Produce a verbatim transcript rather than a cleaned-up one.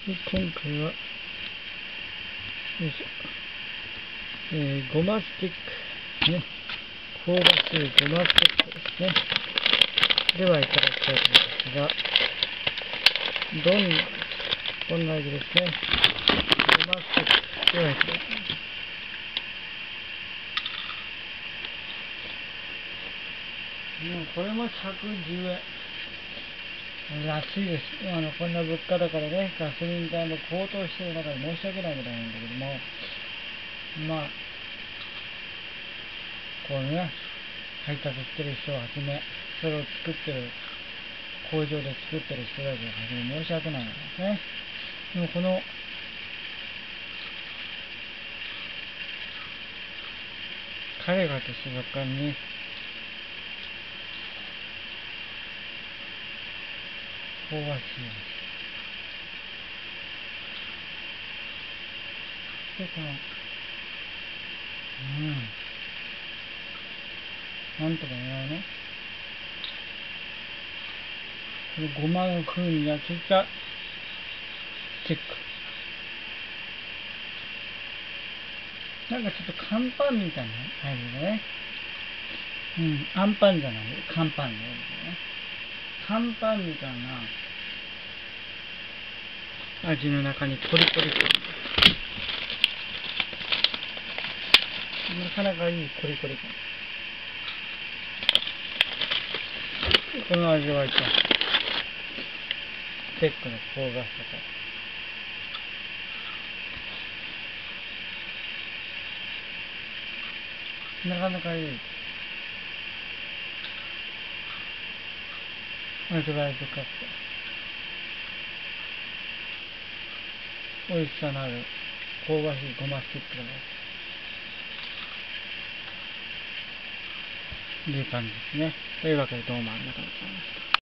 で今回はよいしょ、えー、ごまスティックね、香ばしいごまスティックですね。ではいただきたいと思いますが、どんなこんな味ですね。ごまスティックではいただきます。もうこれもひゃくじゅうえん。安いです。あのこんな物価だからね、ガソリン代も高騰している中で申し訳ないぐらいなんだけども、まあ、こうね、配達してる人をはじめ、それを作ってる、工場で作ってる人たちをはじめ申し訳ないんですね。でもこの、彼がとした食感に、香ばしい味。で、この、うん、なんとも言えないね。このごまの風味が効いたスティック。なんかちょっと乾パンみたいな味でね。うん、あんパンじゃないよ。乾パンのようね。乾パンみたいな味の中にコリコリ感。なかなかいいコリコリ感。この味わいと、ステックの香ばしさと、なかなかいい味わい深くて、美味しさのある香ばしいごまスティックだなという感じですね。というわけでどうもありがとうございました。